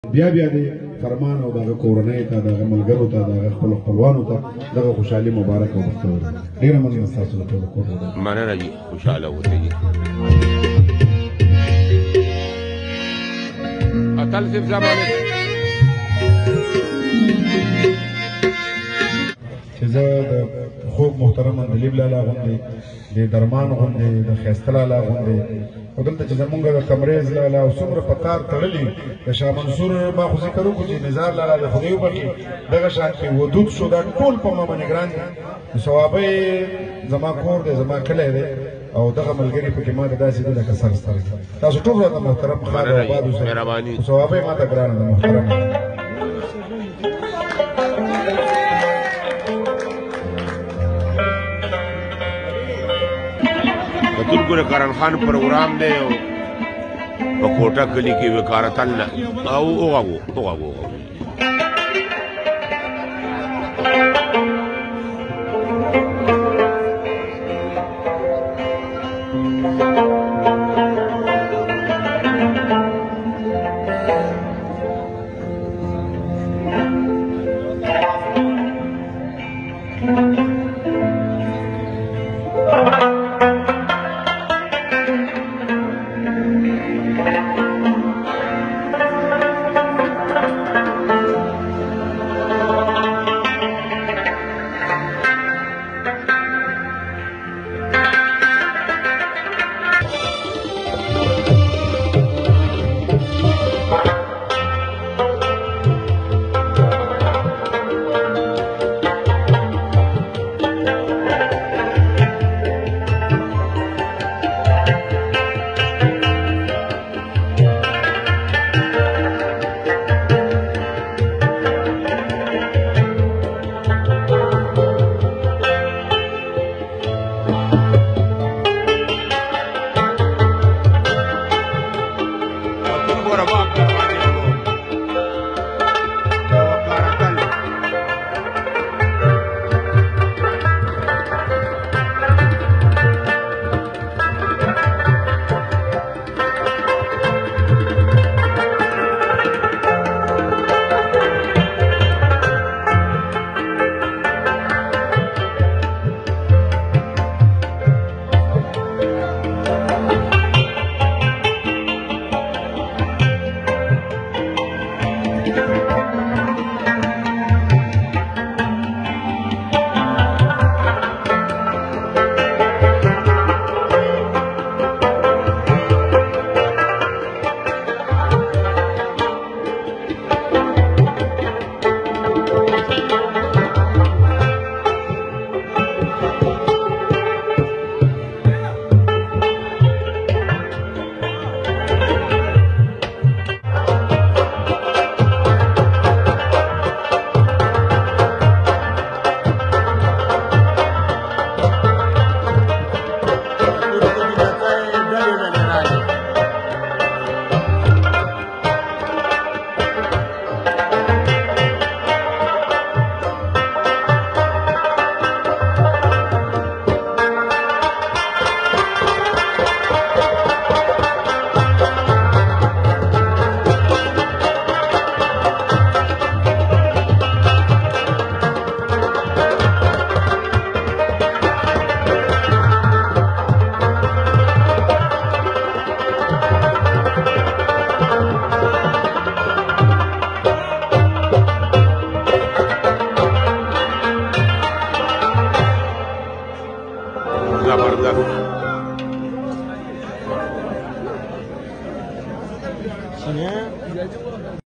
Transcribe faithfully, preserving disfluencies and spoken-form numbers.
بیا بیا دې فرمان او دغه کورنۍ ته دغه ملګرو ته دغه خپل خپلوانو ته دغه خوشحالي مبارک او بختور ډېره مننه ستاسو د ټولو کور مننه جي خوشحاله اوسئ اتل صاحب زمانه چې زه د خوب محترم اندلیب لالا غوندې د درمان غوندې د ښایسته لالا غوندې او دلته چې زمونږ د کمریز لالا او څومره په کار تړلي د شاه منصور ما خو ذکر وکړو چې نظار لالا د خدای وبخښي دغه شان کې ودود شو دا ټول په ما باندې ګران دي نو ثوابه زما کور دی زما کلی دی او دغه ملګري پکې ما ته داسې دي لکه سر سترګې تاسو ټول راته محترم ښاد او آباد اوسئ خو ثوابه یې ما ته ګرانه ده محترم تلګو کرن خان پروګرام دی په کوټه کلی کې وکارتل او اوغو اوغو زبردست